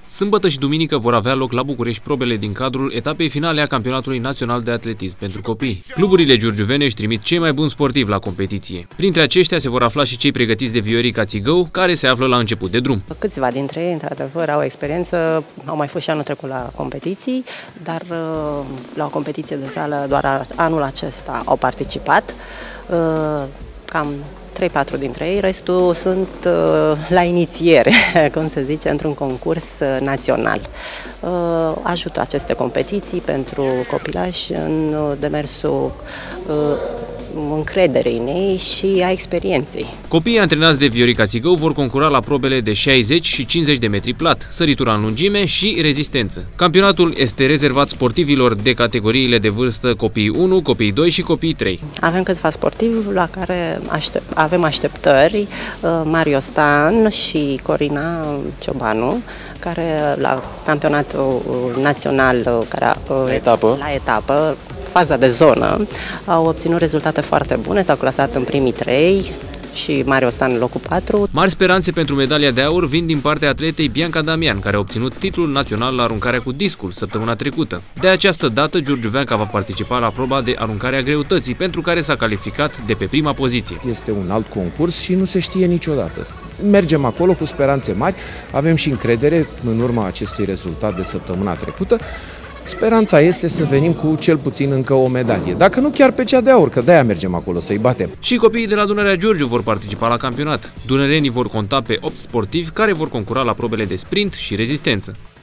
Sâmbătă și duminică vor avea loc la București probele din cadrul etapei finale a Campionatului Național de Atletism pentru copii. Cluburile giurgiuvene își trimit cei mai buni sportivi la competiție. Printre aceștia se vor afla și cei pregătiți de Viorica Țigău, care se află la început de drum. Câțiva dintre ei, într-adevăr, au experiență, au mai fost și anul trecut la competiții, dar la o competiție de sală doar anul acesta au participat. Cam 3-4 dintre ei, restul sunt la inițiere, cum se zice, într-un concurs național. Ajută aceste competiții pentru copilași în demersul încrederei în ei și a experienței. Copiii antrenați de Viorica Țigău vor concura la probele de 60 și 50 de metri plat, săritura în lungime și rezistență. Campionatul este rezervat sportivilor de categoriile de vârstă copii 1, copii 2 și copii 3. Avem câțiva sportivi la care avem așteptări, Mario Stan și Corina Ciobanu, care la campionatul național, la etapă, faza de zonă, au obținut rezultate foarte bune, s-au clasat în primii 3 și Mario Stan în locul 4. Mari speranțe pentru medalia de aur vin din partea atletei Bianca Damian, care a obținut titlul național la aruncarea cu discul săptămâna trecută. De această dată, giurgiuveanca va participa la proba de aruncare a greutății, pentru care s-a calificat de pe prima poziție. Este un alt concurs și nu se știe niciodată. Mergem acolo cu speranțe mari, avem și încredere în urma acestui rezultat de săptămâna trecută. Speranța este să venim cu cel puțin încă o medalie, dacă nu chiar pe cea de aur, că de-aia mergem acolo să-i batem. Și copiii de la Dunărea Giurgiu vor participa la campionat. Dunărenii vor conta pe 8 sportivi care vor concura la probele de sprint și rezistență.